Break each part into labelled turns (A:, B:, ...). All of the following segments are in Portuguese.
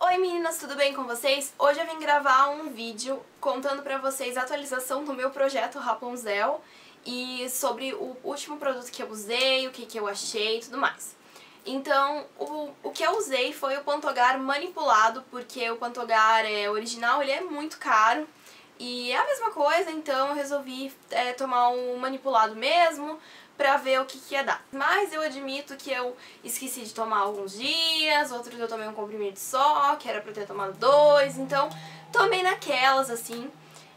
A: Oi meninas, tudo bem com vocês? Hoje eu vim gravar um vídeo contando pra vocês a atualização do meu projeto Rapunzel e sobre o último produto que eu usei, o que eu achei e tudo mais. Então, o que eu usei foi o Pantogar manipulado, porque o Pantogar original ele é muito caro e é a mesma coisa, então eu resolvi tomar um manipulado mesmo pra ver o que ia dar. Mas eu admito que eu esqueci de tomar alguns dias, outros eu tomei um comprimido só, que era pra eu ter tomado 2, então tomei naquelas, assim.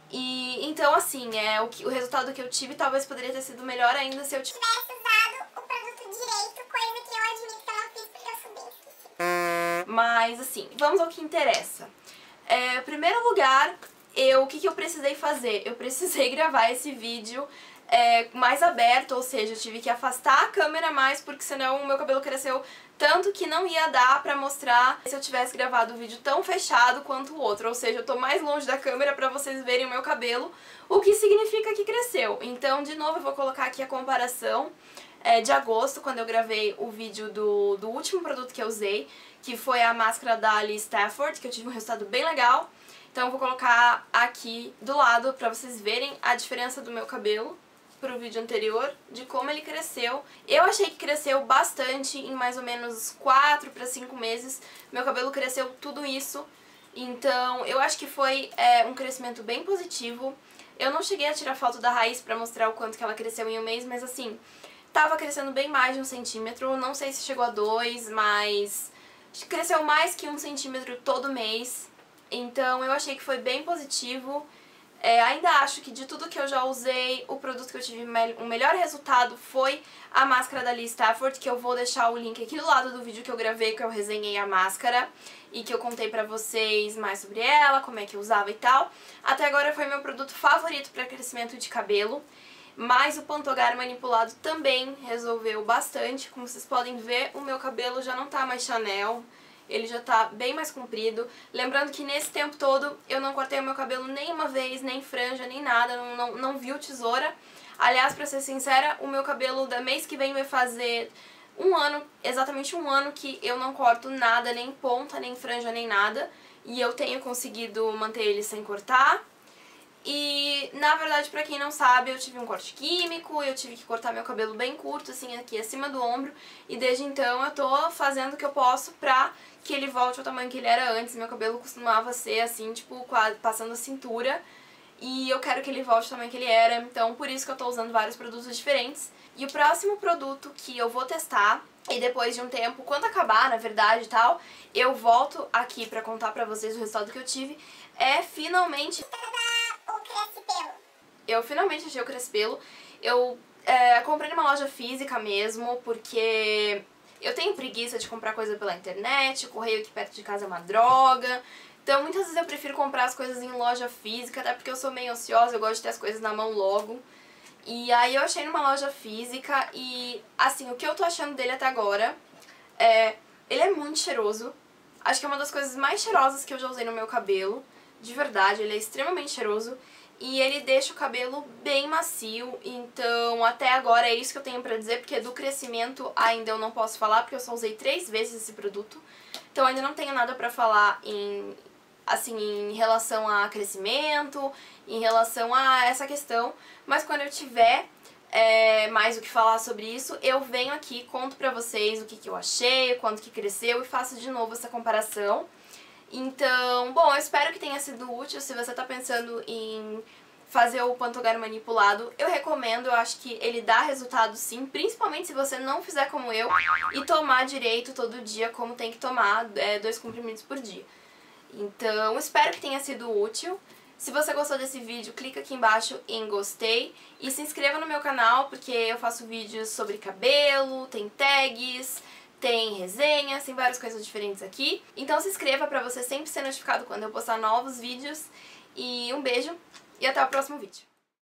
A: E então, assim, o resultado que eu tive talvez poderia ter sido melhor ainda se eu tivesse
B: usado o produto direito, coisa que eu admito que eu não fiz porque eu sou bem esquecida.
A: Mas, assim, vamos ao que interessa. Em primeiro lugar, o que eu precisei fazer? Eu precisei gravar esse vídeo mais aberto, ou seja, eu tive que afastar a câmera mais, porque senão o meu cabelo cresceu tanto que não ia dar pra mostrar se eu tivesse gravado o vídeo tão fechado quanto o outro, ou seja, eu tô mais longe da câmera pra vocês verem o meu cabelo, o que significa que cresceu. Então, de novo, eu vou colocar aqui a comparação de agosto, quando eu gravei o vídeo do último produto que eu usei, que foi a máscara da Ali Stafford, que eu tive um resultado bem legal. Então eu vou colocar aqui do lado pra vocês verem a diferença do meu cabelo pro vídeo anterior, de como ele cresceu. Eu achei que cresceu bastante, em mais ou menos 4 para 5 meses. Meu cabelo cresceu tudo isso, então eu acho que foi um crescimento bem positivo. Eu não cheguei a tirar foto da raiz pra mostrar o quanto que ela cresceu em um mês, mas assim, tava crescendo bem mais de 1 centímetro, não sei se chegou a 2, mas cresceu mais que 1 centímetro todo mês. Então eu achei que foi bem positivo. Ainda acho que de tudo que eu já usei, o produto que eu tive o melhor resultado foi a máscara da Ali Stafford, que eu vou deixar o link aqui do lado do vídeo que eu gravei, que eu resenhei a máscara e que eu contei pra vocês mais sobre ela, como é que eu usava e tal. Até agora foi meu produto favorito para crescimento de cabelo, mas o Pantogar manipulado também resolveu bastante. Como vocês podem ver, o meu cabelo já não tá mais Chanel. Ele já tá bem mais comprido. Lembrando que nesse tempo todo eu não cortei o meu cabelo nem uma vez, nem franja, nem nada, não viu tesoura. Aliás, pra ser sincera, o meu cabelo da mês que vem vai fazer um ano, exatamente um ano que eu não corto nada, nem ponta, nem franja, nem nada. E eu tenho conseguido manter ele sem cortar. E, na verdade, pra quem não sabe, eu tive um corte químico, eu tive que cortar meu cabelo bem curto, assim, aqui acima do ombro, e desde então eu tô fazendo o que eu posso pra que ele volte ao tamanho que ele era antes. Meu cabelo costumava ser, assim, tipo, quase passando a cintura, e eu quero que ele volte ao tamanho que ele era, então por isso que eu tô usando vários produtos diferentes. E o próximo produto que eu vou testar, e depois de um tempo, quando acabar, na verdade e tal, eu volto aqui pra contar pra vocês o resultado que eu tive, finalmente... Eu finalmente achei o Crespelo. Eu comprei numa loja física mesmo, porque eu tenho preguiça de comprar coisa pela internet, o correio aqui perto de casa é uma droga. Então muitas vezes eu prefiro comprar as coisas em loja física, até porque eu sou meio ansiosa, eu gosto de ter as coisas na mão logo. E aí eu achei numa loja física e, assim, o que eu tô achando dele até agora ele é muito cheiroso. Acho que é uma das coisas mais cheirosas que eu já usei no meu cabelo. De verdade, ele é extremamente cheiroso. E ele deixa o cabelo bem macio, então até agora é isso que eu tenho pra dizer, porque do crescimento ainda eu não posso falar, porque eu só usei 3 vezes esse produto. Então ainda não tenho nada pra falar em relação a crescimento, em relação a essa questão, mas quando eu tiver mais o que falar sobre isso, eu venho aqui, conto pra vocês o que eu achei, quanto que cresceu e faço de novo essa comparação. Então, bom, eu espero que tenha sido útil. Se você tá pensando em fazer o Pantogar manipulado, eu recomendo, eu acho que ele dá resultado sim, principalmente se você não fizer como eu e tomar direito todo dia como tem que tomar, 2 comprimidos por dia. Então, espero que tenha sido útil. Se você gostou desse vídeo, clica aqui embaixo em gostei e se inscreva no meu canal, porque eu faço vídeos sobre cabelo, tem tags, tem resenhas, tem várias coisas diferentes aqui. Então se inscreva pra você sempre ser notificado quando eu postar novos vídeos. E um beijo e até o próximo vídeo.